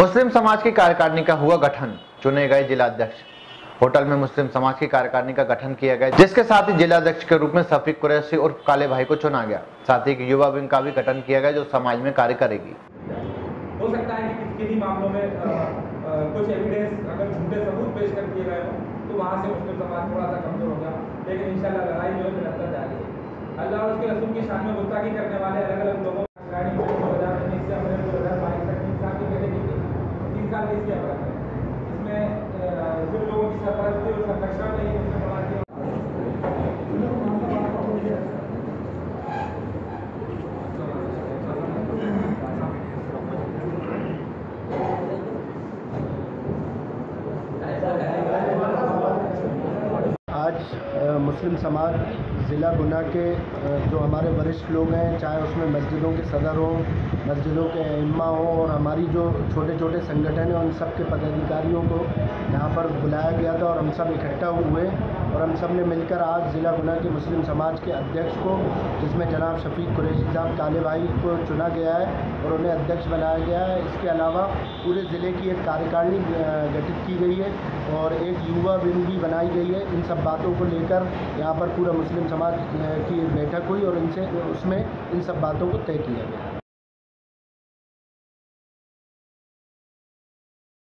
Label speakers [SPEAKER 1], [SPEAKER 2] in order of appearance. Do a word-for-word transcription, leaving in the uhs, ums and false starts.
[SPEAKER 1] मुस्लिम समाज की कार्यकारिणी का हुआ गठन, चुने गए जिलाध्यक्ष। होटल में मुस्लिम समाज की कार्यकारिणी का गठन किया गया, जिसके साथ ही जिलाध्यक्ष के रूप में शफीक कुरैशी और काले भाई को चुना गया। साथ ही एक युवा विंग का भी गठन किया गया जो समाज में कार्य करेगी।
[SPEAKER 2] हो सकता है कि किन्हीं मामलों में आ, आ, कुछ एविडेंस अगर झूठे सबूत पेश कर दिए गए हो तो वहाँ से मुस्लिम समाज थोड़ा सा कमजोर हो गया, लेकिन इंशाल्लाह लड़ाई जो है निरंतर जारी है। अल्लाह और उसके रसूल की शान में गुस्ताखी करने वाले अलग अलग लोगों दो हज़ार उन्नीस से अप्रैल दो हज़ार बाईस तक तीन साल की पहले की तीन साल की इसकी अपराध है। इसमें जिन लोगों की सरपरस्ती और संरक्षण में ही मुस्लिम समाज की
[SPEAKER 3] आज मुस्लिम समाज ज़िला गुना के जो हमारे वरिष्ठ लोग हैं, चाहे उसमें मस्जिदों के सदर हों, मस्जिदों के इमाम हों और हमारी जो छोटे छोटे संगठन हैं, उन सब के पदाधिकारियों को यहाँ पर बुलाया गया था और हम सब इकट्ठा हुए और हम सब ने मिलकर आज ज़िला गुना के मुस्लिम समाज के अध्यक्ष को, जिसमें जनाब शफीक कुरैशी साहब काले भाई को चुना गया है और उन्हें अध्यक्ष बनाया गया है। इसके अलावा पूरे ज़िले की एक कार्यकारिणी गठित की गई है और एक युवा विंग भी बनाई गई है। इन सब बातों को लेकर यहाँ पर पूरा मुस्लिम समाज की बैठक हुई और इनसे उसमें इन सब बातों को तय किया गया।